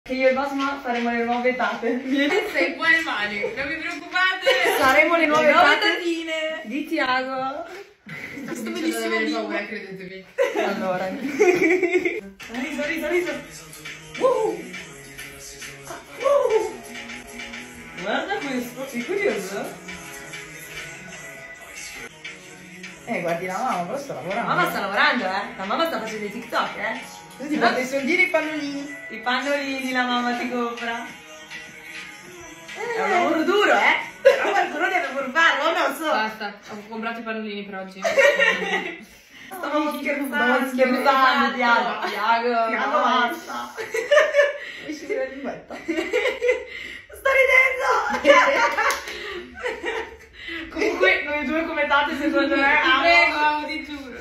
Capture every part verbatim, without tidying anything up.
Che io e Basma faremo le nuove tate. Sei in buone mani, non vi preoccupate. Saremo le nuove, le nuove tate tatine di Tiago. Questo bellissimo bimbo. Paura, credetemi. Allora. Riso, riso, riso. Uh. Uh. Guarda questo, sei curioso? Eh, guardi la mamma, però sta lavorando. La mamma sta lavorando, eh. La mamma sta facendo i TikTok, eh. Tu ti fai i soldini e i pannolini. I pannolini la mamma ti compra. È un lavoro duro, eh. Però qualcuno deve pur farlo, non so. Basta, ho comprato i pannolini per oggi. Stavamo scherzando. Stavamo scherzando, Tiago. Tiago, Tiago, basta. Esci di la linguetta. Sto ridendo. Comunque, noi due come tate, secondo me, ti prego, amo, ti giuro.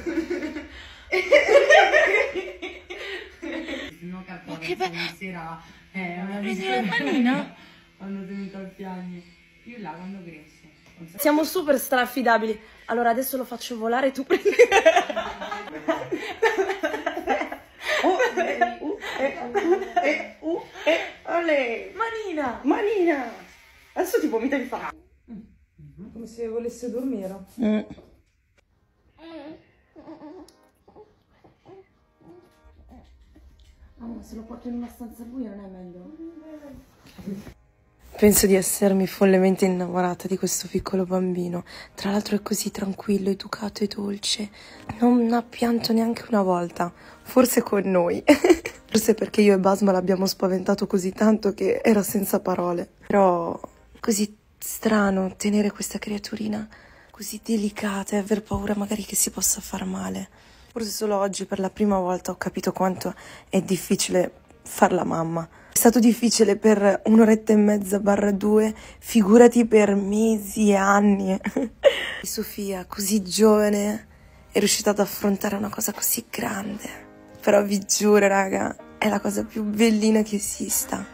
No, Ma che bello! Sera è una Vedi la panina? Quando tenuto al piano. Io là quando cresce. Siamo super straffidabili. Allora adesso lo faccio volare, tu prendi. Oh, eh, uh, eh, uh, eh, uh, eh, olè. Manina! Manina! Adesso ti vomita in faccia. Come se volesse dormire. Mm. Ah, ma se lo porto in una stanza buia non è meglio? Penso di essermi follemente innamorata di questo piccolo bambino. Tra l'altro è così tranquillo, educato e dolce. Non ha pianto neanche una volta. Forse con noi. Forse perché io e Basma l'abbiamo spaventato così tanto che era senza parole. Però così strano tenere questa creaturina così delicata e aver paura magari che si possa far male. Forse solo oggi per la prima volta ho capito quanto è difficile far la mamma. È stato difficile per un'oretta e mezza barra due, figurati per mesi e anni. Sofia, così giovane, è riuscita ad affrontare una cosa così grande. Però vi giuro, raga, è la cosa più bellina che esista.